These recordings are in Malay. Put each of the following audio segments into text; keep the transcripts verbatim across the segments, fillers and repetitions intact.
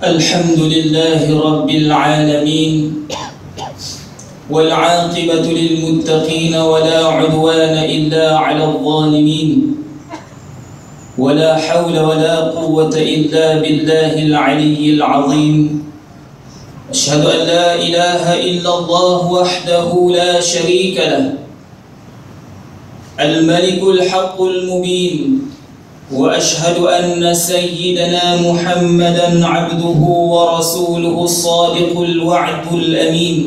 الحمد لله رب العالمين والعاقبة للمتقين ولا عدوان إلا على الظالمين ولا حول ولا قوة إلا بالله العلي العظيم أشهد أن لا إله إلا الله وحده لا شريك له الملك الحق المبين وأشهد أن سيدنا محمدًا عبده ورسوله الصادق الوعد الأمين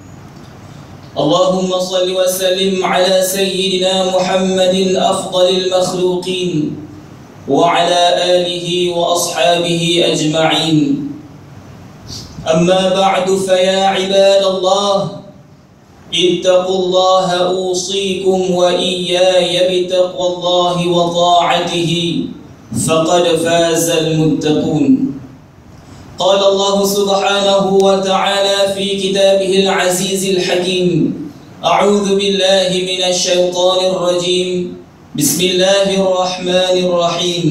اللهم صل وسلم على سيدنا محمد أفضل المخلوقين وعلى آله وأصحابه أجمعين أما بعد فيا عباد الله اتقوا الله أوصيكم وإياي بتقوى الله وطاعته فقد فاز المتقون قال الله سبحانه وتعالى في كتابه العزيز الحكيم أعوذ بالله من الشيطان الرجيم بسم الله الرحمن الرحيم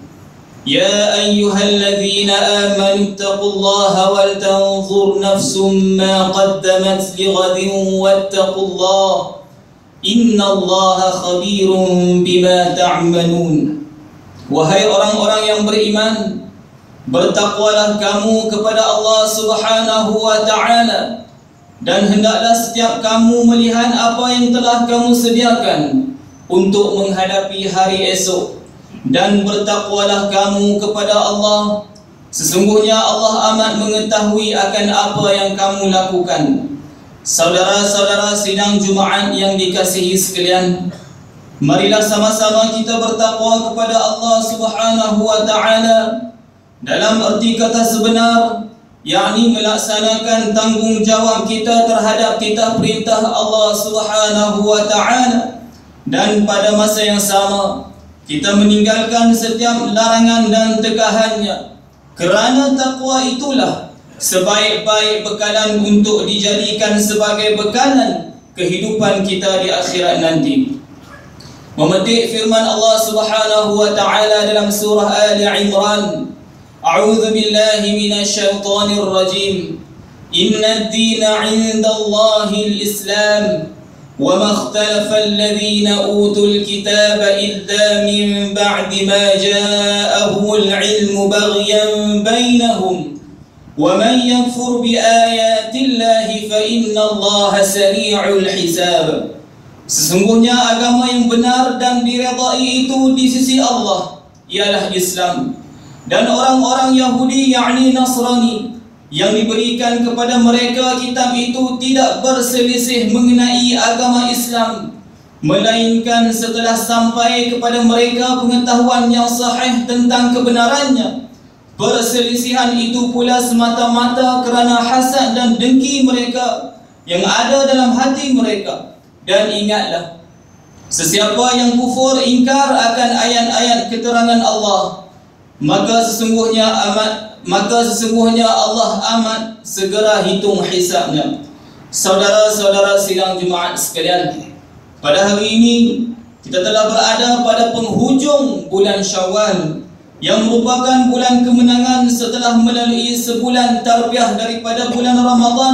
يا أيها الذين آمنوا اتقوا الله ولتنظر نفس ما قدمت لغد واتقوا الله إن الله خبير بما تعملون. Wahai orang-orang yang beriman, bertakwalah kamu kepada Allah Subhanahu wa Ta'ala, dan hendaklah setiap kamu melihat apa yang telah kamu sediakan untuk menghadapi hari esok. Dan bertakwalah kamu kepada Allah, sesungguhnya Allah amat mengetahui akan apa yang kamu lakukan. Saudara-saudara sidang Jumaat yang dikasihi sekalian, marilah sama-sama kita bertakwa kepada Allah Subhanahu wa Ta'ala dalam erti kata sebenar, yakni melaksanakan tanggungjawab kita terhadap titah perintah Allah Subhanahu wa Ta'ala, dan pada masa yang sama kita meninggalkan setiap larangan dan tegahannya, kerana takwa itulah sebaik-baik bekalan untuk dijadikan sebagai bekalan kehidupan kita di akhirat nanti. Memetik firman Allah Subhanahu wa Ta'ala dalam surah Ali Imran, A'udzu billahi minasyaitonir rajim. Innad dina 'indallahi al-Islam وَمَا اخْتَلَفَ الَّذِينَ أُوتُوا الْكِتَابَ إِلَّا مِنْ بَعْدِ مَا جَاءَهُمُ الْعِلْمُ بَغْيًا بَيْنَهُمْ وَمَنْ يَكْفُرْ بِآيَاتِ اللَّهِ فَإِنَّ اللَّهَ سَرِيعُ الْحِسَابِ. Sesungguhnya agama yang benar dan diredai itu di sisi Allah ialah Islam, dan orang-orang Yahudi yakni Nasrani yang diberikan kepada mereka kitab itu tidak berselisih mengenai agama Islam, melainkan setelah sampai kepada mereka pengetahuan yang sahih tentang kebenarannya. Perselisihan itu pula semata-mata kerana hasad dan dengki mereka yang ada dalam hati mereka. Dan ingatlah, sesiapa yang kufur ingkar akan ayat-ayat keterangan Allah, maka sesungguhnya amat maka sesungguhnya Allah amat segera hitung hisabnya. Saudara-saudara sidang Jumaat sekalian, pada hari ini kita telah berada pada penghujung bulan Syawal, yang merupakan bulan kemenangan setelah melalui sebulan tarbiyah daripada bulan Ramadan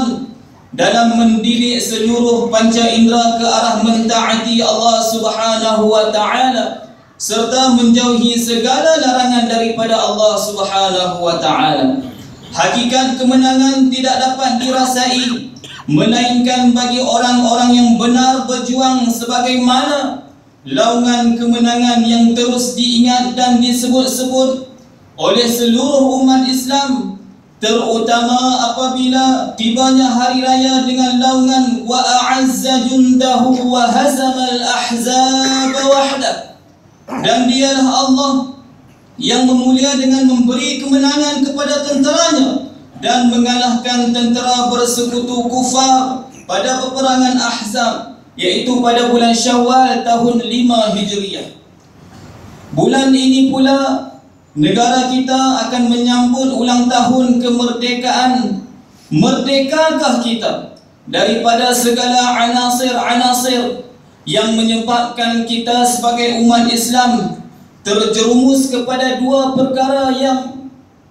dalam mendidik seluruh panca indera ke arah mentaati Allah Subhanahu wa Ta'ala serta menjauhi segala larangan daripada Allah Subhanahu wa Ta'ala. Hakikat kemenangan tidak dapat dirasai melainkan bagi orang-orang yang benar berjuang, sebagaimana laungan kemenangan yang terus diingat dan disebut-sebut oleh seluruh umat Islam, terutama apabila tibanya hari raya dengan laungan wa a'azza jundahu wa hazamal ahzab wahdah. Dan dialah Allah yang memulia dengan memberi kemenangan kepada tenteranya dan mengalahkan tentera bersekutu kufar pada peperangan Ahzab, iaitu pada bulan Syawal tahun lima Hijriah. Bulan ini pula negara kita akan menyambut ulang tahun kemerdekaan. Merdekakah kita daripada segala anasir-anasir yang menyebabkan kita sebagai umat Islam terjerumus kepada dua perkara yang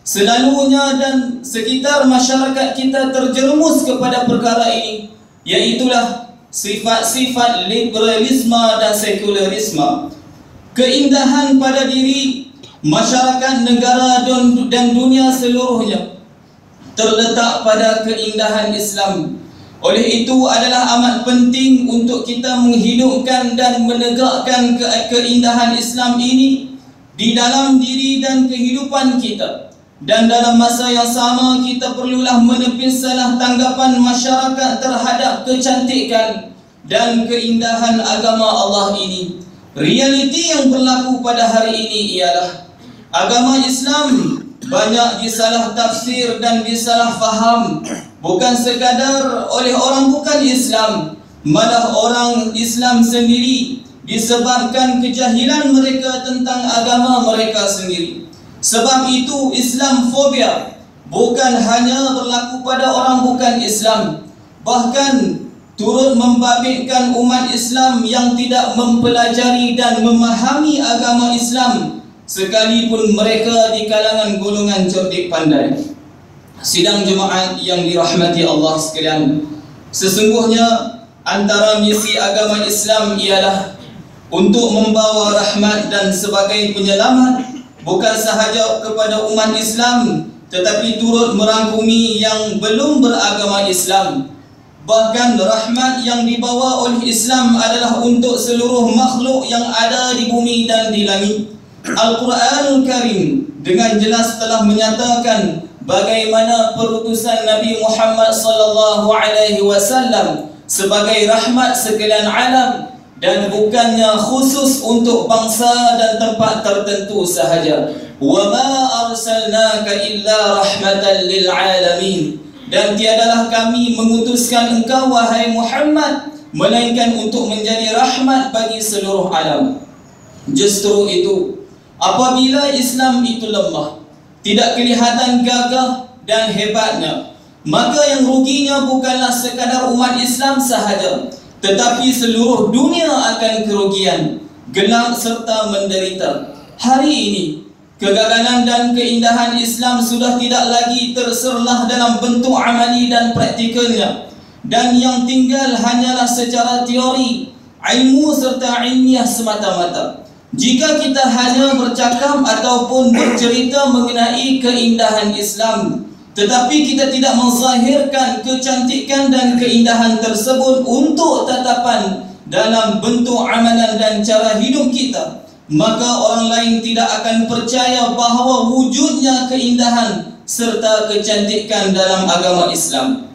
Selalunya dan sekitar masyarakat kita terjerumus kepada perkara ini, iaitulah sifat-sifat liberalisme dan sekularisme. Keindahan pada diri masyarakat, negara dan dunia seluruhnya terletak pada keindahan Islam. Oleh itu adalah amat penting untuk kita menghidupkan dan menegakkan ke keindahan Islam ini di dalam diri dan kehidupan kita. Dan dalam masa yang sama kita perlulah menepis salah tanggapan masyarakat terhadap kecantikan dan keindahan agama Allah ini. Realiti yang berlaku pada hari ini ialah agama Islam banyak disalah tafsir dan disalah faham, bukan sekadar oleh orang bukan Islam, malah orang Islam sendiri, disebabkan kejahilan mereka tentang agama mereka sendiri. Sebab itu Islamfobia bukan hanya berlaku pada orang bukan Islam, bahkan turut membabitkan umat Islam yang tidak mempelajari dan memahami agama Islam, sekalipun mereka di kalangan golongan cerdik pandai. Sidang jemaat yang dirahmati Allah sekalian, sesungguhnya antara misi agama Islam ialah untuk membawa rahmat dan sebagai penyelamat bukan sahaja kepada umat Islam, tetapi turut merangkumi yang belum beragama Islam. Bahkan rahmat yang dibawa oleh Islam adalah untuk seluruh makhluk yang ada di bumi dan di langit. Al-Quranul Karim dengan jelas telah menyatakan bagaimana perutusan Nabi Muhammad sallallahu alaihi wasallam sebagai rahmat sekalian alam, dan bukannya khusus untuk bangsa dan tempat tertentu sahaja. Wa ma arsalnaka illa rahmatan lil alamin. Dan tiadalah kami mengutuskan engkau wahai Muhammad melainkan untuk menjadi rahmat bagi seluruh alam. Justru itu, apabila Islam itu lemah, tidak kelihatan gagah dan hebatnya, maka yang ruginya bukanlah sekadar umat Islam sahaja, tetapi seluruh dunia akan kerugian, gelap serta menderita. Hari ini kegagalan dan keindahan Islam sudah tidak lagi terserlah dalam bentuk amali dan praktikalnya, dan yang tinggal hanyalah secara teori, ilmu serta ilmiah semata-mata. Jika kita hanya bercakap ataupun bercerita mengenai keindahan Islam, tetapi kita tidak menzahirkan kecantikan dan keindahan tersebut untuk tatapan dalam bentuk amalan dan cara hidup kita, maka orang lain tidak akan percaya bahawa wujudnya keindahan serta kecantikan dalam agama Islam.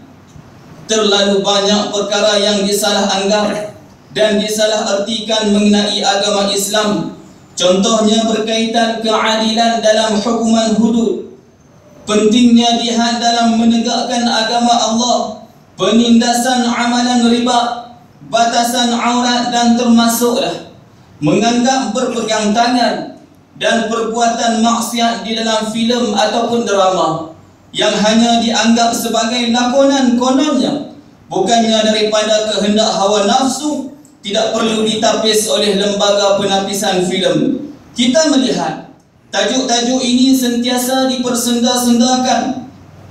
Terlalu banyak perkara yang disalah anggap dan disalah artikan mengenai agama Islam. Contohnya berkaitan keadilan dalam hukuman hudud, pentingnya jihad dalam menegakkan agama Allah, penindasan amalan riba, batasan aurat, dan termasuklah menganggap berpegang tangan dan perbuatan maksiat di dalam filem ataupun drama yang hanya dianggap sebagai lakonan kononnya, bukannya daripada kehendak hawa nafsu, tidak perlu ditapis oleh lembaga penapisan filem. Kita melihat tajuk-tajuk ini sentiasa dipersenda-sendakan,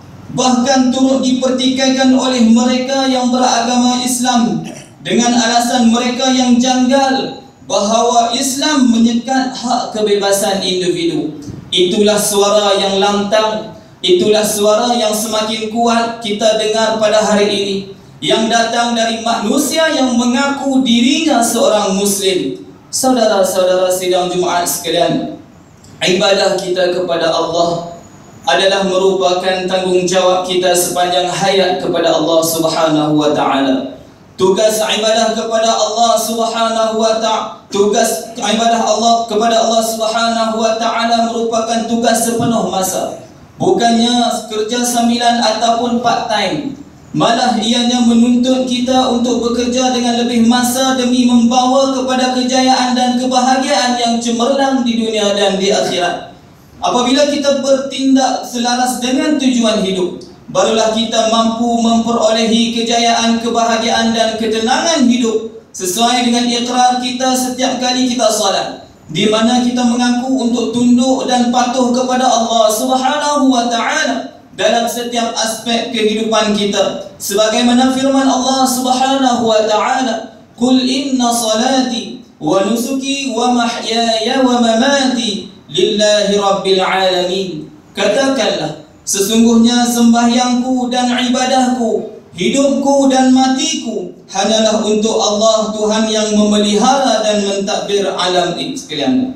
bahkan turut dipertikaikan oleh mereka yang beragama Islam dengan alasan mereka yang janggal bahawa Islam menyekat hak kebebasan individu. Itulah suara yang lantang, itulah suara yang semakin kuat kita dengar pada hari ini, yang datang dari manusia yang mengaku dirinya seorang Muslim. Saudara-saudara sidang Jumaat sekalian, ibadah kita kepada Allah adalah merupakan tanggungjawab kita sepanjang hayat kepada Allah Subhanahu wa taala. Tugas ibadah kepada Allah Subhanahu wa taala, tugas ibadah Allah kepada Allah Subhanahu wa taala merupakan tugas sepenuh masa, bukannya kerja sambilan ataupun part time. Malah ianya menuntut kita untuk bekerja dengan lebih masa demi membawa kepada kejayaan dan kebahagiaan yang cemerlang di dunia dan di akhirat. Apabila kita bertindak selaras dengan tujuan hidup, barulah kita mampu memperolehi kejayaan, kebahagiaan dan ketenangan hidup sesuai dengan ikrar kita setiap kali kita salat. di mana kita mengaku untuk tunduk dan patuh kepada Allah Subhanahu wa taala dalam setiap aspek kehidupan kita, sebagaimana firman Allah Subhanahu wa taala, "Qul inna salati wa nusuki wa mahyaya wa mamati lillahi rabbil alamin." Katakanlah, sesungguhnya sembahyangku dan ibadahku, hidupku dan matiku hanyalah untuk Allah, Tuhan yang memelihara dan mentadbir alam sekalian.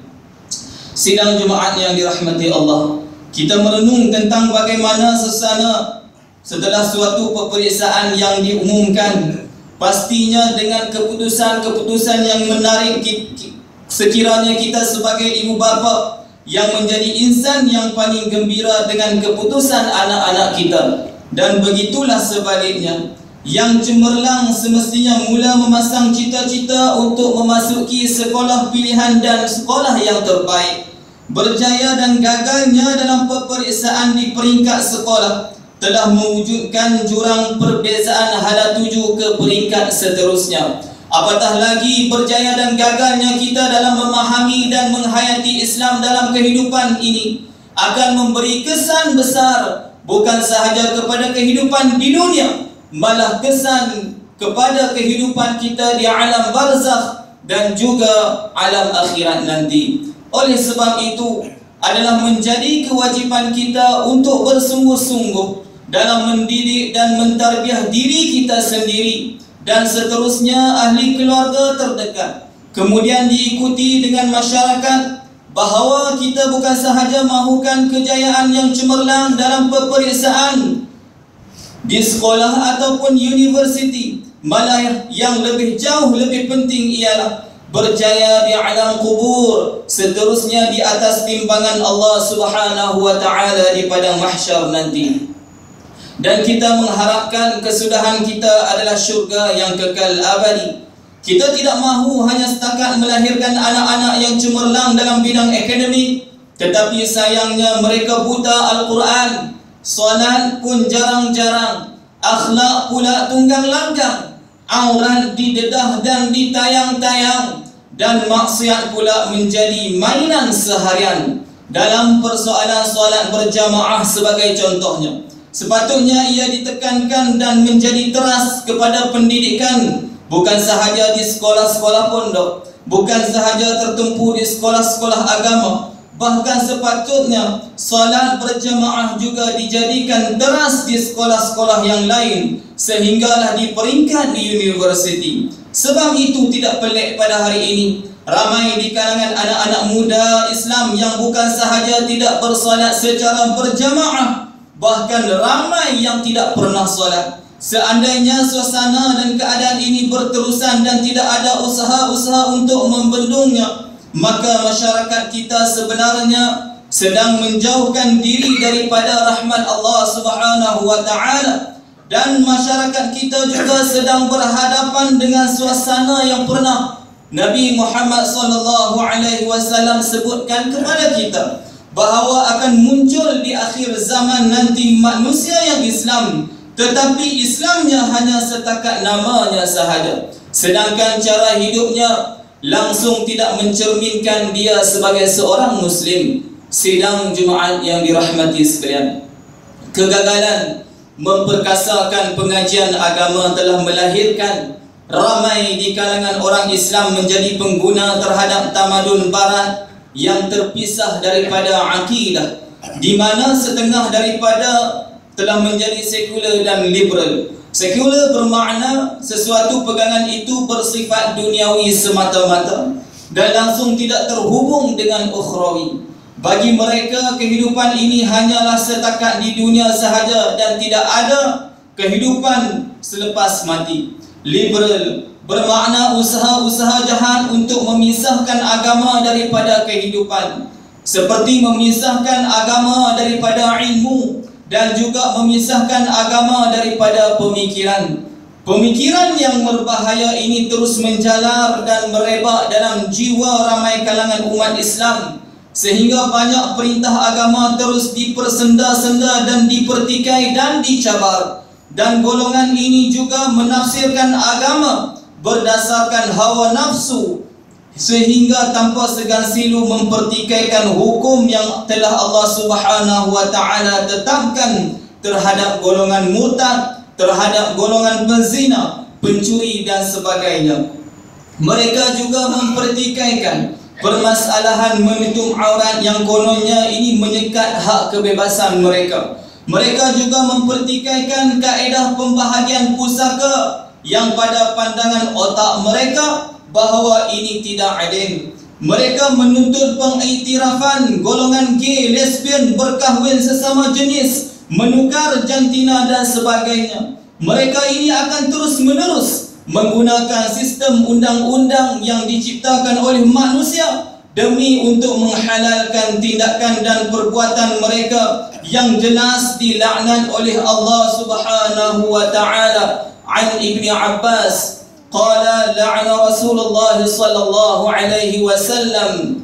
Sidang Jumaat yang dirahmati Allah, kita merenung tentang bagaimana sesana setelah suatu peperiksaan yang diumumkan, pastinya dengan keputusan-keputusan yang menarik, sekiranya kita sebagai ibu bapa yang menjadi insan yang paling gembira dengan keputusan anak-anak kita, dan begitulah sebaliknya, yang cemerlang semestinya mula memasang cita-cita untuk memasuki sekolah pilihan dan sekolah yang terbaik. Berjaya dan gagalnya dalam peperiksaan di peringkat sekolah telah mewujudkan jurang perbezaan hala tuju ke peringkat seterusnya. Apatah lagi berjaya dan gagalnya kita dalam memahami dan menghayati Islam dalam kehidupan ini akan memberi kesan besar bukan sahaja kepada kehidupan di dunia, malah kesan kepada kehidupan kita di alam barzakh dan juga alam akhirat nanti. Oleh sebab itu, adalah menjadi kewajipan kita untuk bersungguh-sungguh dalam mendidik dan mentarbiah diri kita sendiri dan seterusnya ahli keluarga terdekat, kemudian diikuti dengan masyarakat, bahawa kita bukan sahaja mahukan kejayaan yang cemerlang dalam peperiksaan di sekolah ataupun universiti, malah yang lebih jauh lebih penting ialah berjaya di alam kubur, seterusnya di atas timbangan Allah Subhanahu wa taala di padang mahsyar nanti. Dan kita mengharapkan kesudahan kita adalah syurga yang kekal abadi. Kita tidak mahu hanya setakat melahirkan anak-anak yang cemerlang dalam bidang akademik, tetapi sayangnya mereka buta Al-Quran, solat pun jarang-jarang, akhlak pula tunggang langgang, aurat didedah dan ditayang-tayang, dan maksiat pula menjadi mainan seharian. Dalam persoalan solat berjamaah sebagai contohnya, sepatutnya ia ditekankan dan menjadi teras kepada pendidikan, bukan sahaja di sekolah-sekolah pondok, bukan sahaja tertumpu di sekolah-sekolah agama, bahkan sepatutnya solat berjamaah juga dijadikan teras di sekolah-sekolah yang lain, sehinggalah di peringkat di universiti. Sebab itu tidak pelik pada hari ini ramai di kalangan anak-anak muda Islam yang bukan sahaja tidak bersolat secara berjamaah, bahkan ramai yang tidak pernah solat. Seandainya suasana dan keadaan ini berterusan dan tidak ada usaha-usaha untuk membendungnya, maka masyarakat kita sebenarnya sedang menjauhkan diri daripada rahmat Allah Subhanahu wa taala, dan masyarakat kita juga sedang berhadapan dengan suasana yang pernah Nabi Muhammad sallallahu alaihi wasallam sebutkan kepada kita, bahawa akan muncul di akhir zaman nanti manusia yang Islam, tetapi Islamnya hanya setakat namanya sahaja, sedangkan cara hidupnya langsung tidak mencerminkan dia sebagai seorang Muslim. Sidang Jumaat yang dirahmati sekalian, kegagalan memperkasakan pengajian agama telah melahirkan ramai di kalangan orang Islam menjadi pengguna terhadap tamadun barat yang terpisah daripada akidah, di mana setengah daripada telah menjadi sekular dan liberal. Sekular bermakna sesuatu pegangan itu bersifat duniawi semata-mata dan langsung tidak terhubung dengan ukhrawi. Bagi mereka kehidupan ini hanyalah setakat di dunia sahaja dan tidak ada kehidupan selepas mati. Liberal bermakna usaha-usaha jahat untuk memisahkan agama daripada kehidupan, seperti memisahkan agama daripada ilmu dan juga memisahkan agama daripada pemikiran. Pemikiran yang berbahaya ini terus menjalar dan merebak dalam jiwa ramai kalangan umat Islam, sehingga banyak perintah agama terus dipersenda-senda dan dipertikai dan dicabar. Dan golongan ini juga menafsirkan agama berdasarkan hawa nafsu sehingga tanpa segan silu mempertikaikan hukum yang telah Allah Subhanahu wa taala tetapkan terhadap golongan murtad, terhadap golongan penzina, pencuri dan sebagainya. Mereka juga mempertikaikan permasalahan menutup aurat yang kononnya ini menyekat hak kebebasan mereka. Mereka juga mempertikaikan kaedah pembahagian pusaka yang pada pandangan otak mereka bahawa ini tidak adil. Mereka menuntut pengiktirafan golongan gay, lesbian, berkahwin sesama jenis, menukar jantina dan sebagainya. Mereka ini akan terus menerus menggunakan sistem undang-undang yang diciptakan oleh manusia demi untuk menghalalkan tindakan dan perbuatan mereka yang jelas dilaknat oleh Allah Subhanahu wa taala. An Ibni Abbas qala la'ana Rasulullah sallallahu alaihi wasallam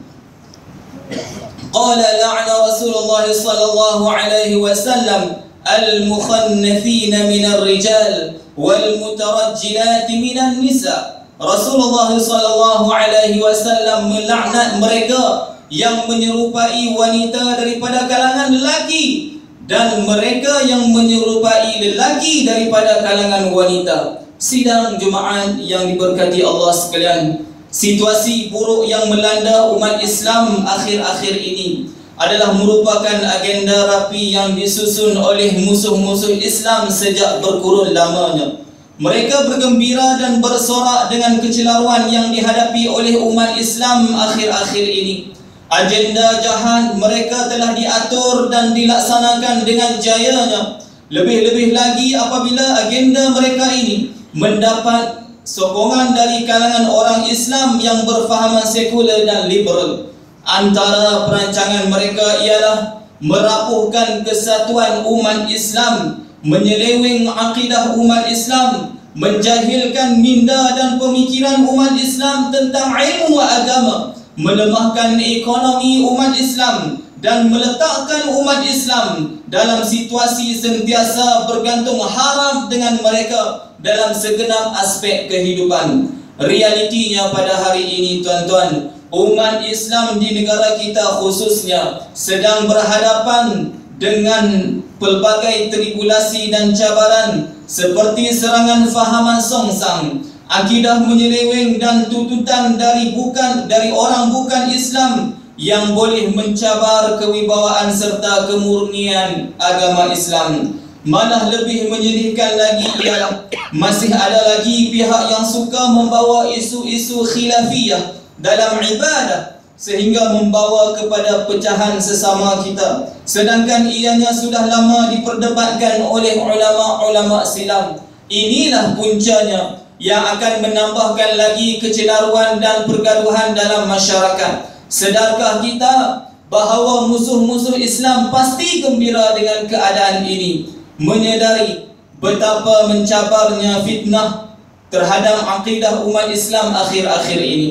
qala la'ana Rasulullah sallallahu alaihi wasallam al-mukhannathina minar rijal wal mutarajjilati minan nisa. Rasulullah sallallahu alaihi wasallam melaknat mereka yang menyerupai wanita daripada kalangan lelaki dan mereka yang menyerupai lelaki daripada kalangan wanita. Sidang jemaat yang diberkati Allah sekalian, situasi buruk yang melanda umat Islam akhir-akhir ini adalah merupakan agenda rapi yang disusun oleh musuh-musuh Islam sejak berkurun lamanya. Mereka bergembira dan bersorak dengan kecelaruan yang dihadapi oleh umat Islam akhir-akhir ini. Agenda jahat mereka telah diatur dan dilaksanakan dengan jayanya. Lebih-lebih lagi apabila agenda mereka ini mendapat sokongan dari kalangan orang Islam yang berfahaman sekular dan liberal. Antara perancangan mereka ialah merapuhkan kesatuan umat Islam, menyeleweng akidah umat Islam, menjahilkan minda dan pemikiran umat Islam tentang ilmu agama, melemahkan ekonomi umat Islam dan meletakkan umat Islam dalam situasi sentiasa bergantung harap dengan mereka dalam segenap aspek kehidupan. Realitinya pada hari ini tuan-tuan, umat Islam di negara kita khususnya sedang berhadapan dengan pelbagai tribulasi dan cabaran seperti serangan fahaman songsang, akidah menyeleweng dan tuntutan dari bukan dari orang bukan Islam yang boleh mencabar kewibawaan serta kemurnian agama Islam. Malah lebih menyedihkan lagi ialah masih ada lagi pihak yang suka membawa isu-isu khilafiyah dalam ibadah sehingga membawa kepada pecahan sesama kita, sedangkan ianya sudah lama diperdebatkan oleh ulama-ulama silam. Inilah puncanya yang akan menambahkan lagi kecelaruan dan pergaduhan dalam masyarakat. Sedarkah kita bahawa musuh-musuh Islam pasti gembira dengan keadaan ini, menyedari betapa mencabarnya fitnah terhadap akidah umat Islam akhir-akhir ini?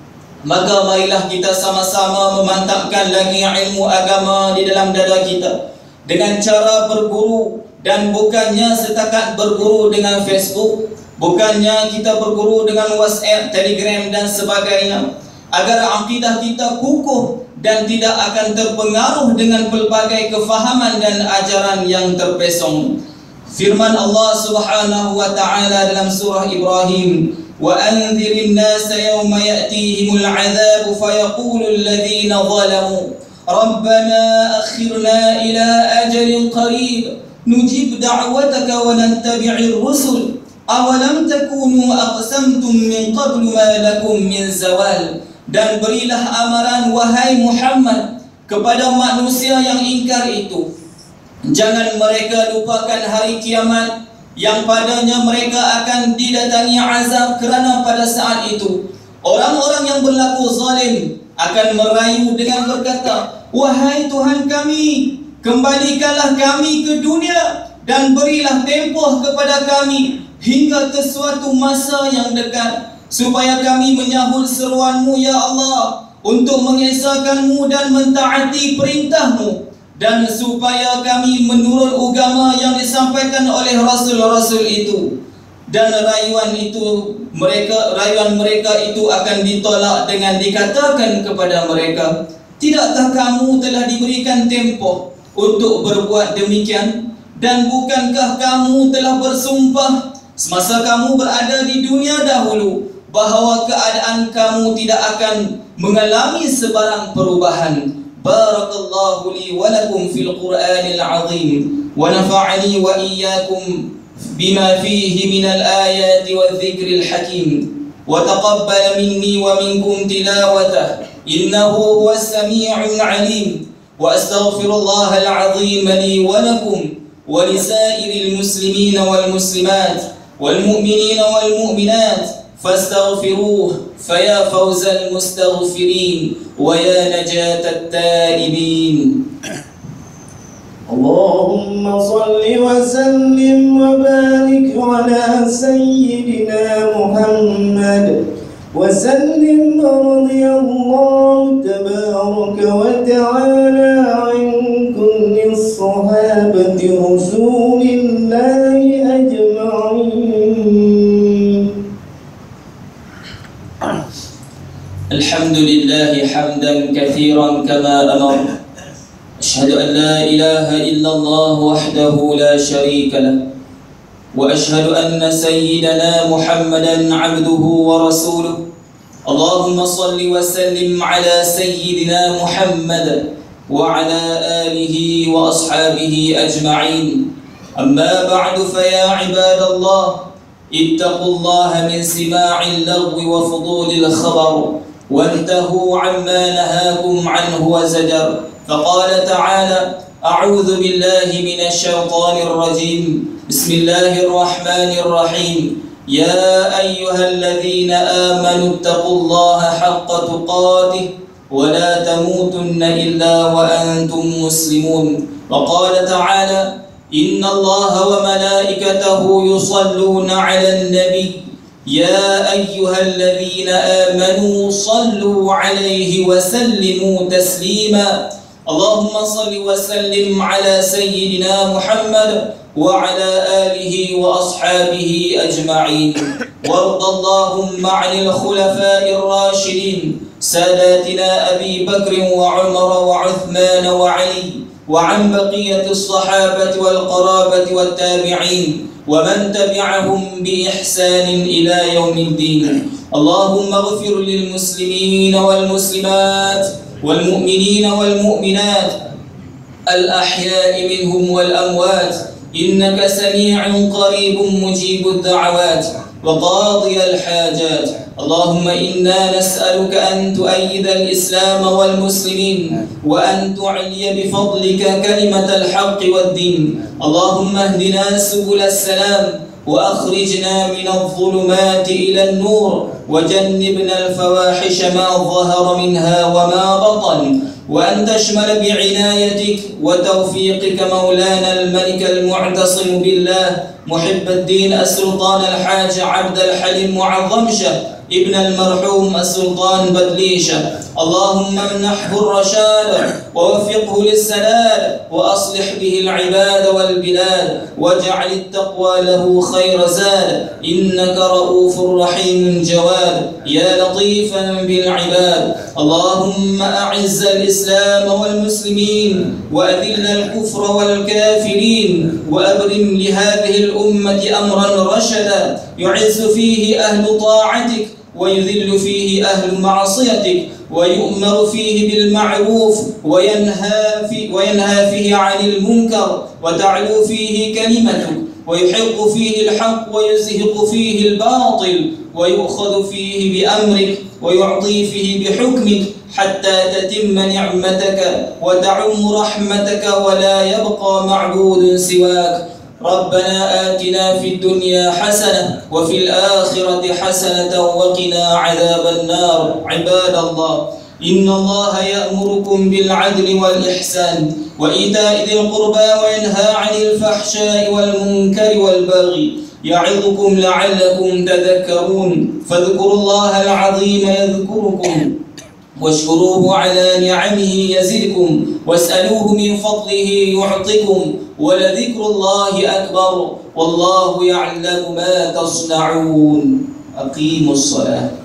Maka marilah kita sama-sama memantapkan lagi ilmu agama di dalam dada kita dengan cara berguru, dan bukannya setakat berguru dengan Facebook, bukannya kita berguru dengan WhatsApp, Telegram dan sebagainya, agar akidah kita kukuh dan tidak akan terpengaruh dengan pelbagai kefahaman dan ajaran yang terpesong. Firman Allah Subhanahu wa taala dalam surah Ibrahim, وَأَنذِرِ النَّاسَ يَوْمَ يَأْتِيهِمُ الْعَذَابُ فَيَقُولُ الَّذِينَ ظَلَمُوا رَبَّنَا أَخِّرْنَا إِلَى أَجَلٍ قَرِيبٍ نُجِبْ دَعْوَتَكَ وَنَتَّبِعِ الرُّسُلَ أَوَلَمْ تَكُونُوا أَقْسَمْتُمْ مِنْ قَبْلُ مَا لَكُمْ مِنْ زَوَالٍ. Dan berilah amaran wahai Muhammad kepada manusia yang ingkar itu, jangan mereka lupakan hari kiamat yang padanya mereka akan didatangi azab, kerana pada saat itu orang-orang yang berlaku zalim akan merayu dengan berkata, wahai Tuhan kami, kembalikanlah kami ke dunia dan berilah tempoh kepada kami hingga ke suatu masa yang dekat, supaya kami menyahut seruan-Mu ya Allah untuk mengesahkan-Mu dan mentaati perintah-Mu, dan supaya kami menurut agama yang disampaikan oleh Rasul-Rasul itu. dan rayuan itu mereka rayuan mereka itu akan ditolak dengan dikatakan kepada mereka, tidakkah kamu telah diberikan tempoh untuk berbuat demikian, dan bukankah kamu telah bersumpah semasa kamu berada di dunia dahulu bahawa keadaan kamu tidak akan mengalami sebarang perubahan. Barakallahu li wa lakum fil Qur'anil azim wa nafa'ani wa iyyakum bima fihi minal ayati wadh-dhikril hakim wa taqabbal minni wa minkum tilawatah innahu huwas sami'ul 'alim wa astaghfirullahal 'azim li wa lakum wa lisairil muslimina wal muslimat wal mu'minina wal mu'minat fastaghfiruhu faya fawzal mustaghfirin wa ya najatat taibin. اللهم صل وسلم وبارك على سيدنا محمد وسلم رضي الله تبارك وتعالى عن كل الصحابة رسول الله أجمعين. الحمد لله حمدا كثيرا كما أمر. أشهد أن لا إله إلا الله وحده لا شريك له وأشهد أن سيدنا محمدا عبده ورسوله. اللهم صل وسلم على سيدنا محمد وعلى آله وأصحابه أجمعين. أما بعد فيا عباد الله اتقوا الله من سماع اللغو وفضول الخبر وانتهوا عما نهاكم عنه وزجر. فقال تعالى: أعوذ بالله من الشيطان الرجيم بسم الله الرحمن الرحيم يا أيها الذين آمنوا اتقوا الله حق تقاته ولا تموتن إلا وأنتم مسلمون. وقال تعالى: إن الله وملائكته يصلون على النبي يا أيها الذين آمنوا صلوا عليه وسلموا تسليما. اللهم صل وسلم على سيدنا محمد وعلى آله وأصحابه أجمعين. وارض اللهم عن الخلفاء الراشدين ساداتنا أبي بكر وعمر وعثمان وعلي وعن بقية الصحابة والقرابة والتابعين ومن تبعهم بإحسان إلى يوم الدين. اللهم اغفر للمسلمين والمسلمات والمؤمنين والمؤمنات الأحياء منهم والأموات إنك سميع قريب مجيب الدعوات وقاضي الحاجات. اللهم إنا نسألك أن تؤيد الإسلام والمسلمين وأن تعلي بفضلك كلمة الحق والدين. اللهم اهدنا سبل السلام وأخرجنا من الظلمات إلى النور وجنبنا الفواحش ما ظهر منها وما بطن، وأن تشمل بعنايتك وتوفيقك مولانا الملك المعتصم بالله محب الدين السلطان الحاج عبد الحليم معظمشه ابن المرحوم السلطان بدليشه. اللهم امنحه الرشاد ووفقه للسداد وأصلح به العباد والبلاد واجعل التقوى له خير زاد إنك رؤوف رحيم جواد يا لطيفا بالعباد. اللهم أعز الإسلام والمسلمين وأذل الكفر والكافرين وأبرم لهذه الأمة أمرا رشدا يعز فيه أهل طاعتك ويذل فيه أهل معصيتك ويؤمر فيه بالمعروف وينهى, في وينهى فيه عن المنكر وتعلو فيه كلمتك ويحق فيه الحق ويزهق فيه الباطل ويؤخذ فيه بأمرك ويعطي فيه بحكمك حتى تتم نعمتك وتعم رحمتك ولا يبقى معبود سواك. ربنا آتنا في الدنيا حسنة وفي الآخرة حسنة وقنا عذاب النار. عباد الله إن الله يأمركم بالعدل والإحسان وإيتاء ذي القربى وينهى عن الفحشاء والمنكر والبغي يعظكم لعلكم تذكرون. فاذكروا الله العظيم يذكركم واشكروه على نعمه يزدكم واسألوه من فضله يعطكم ولذكر الله أكبر والله يعلم ما تصنعون. أقيموا الصلاة.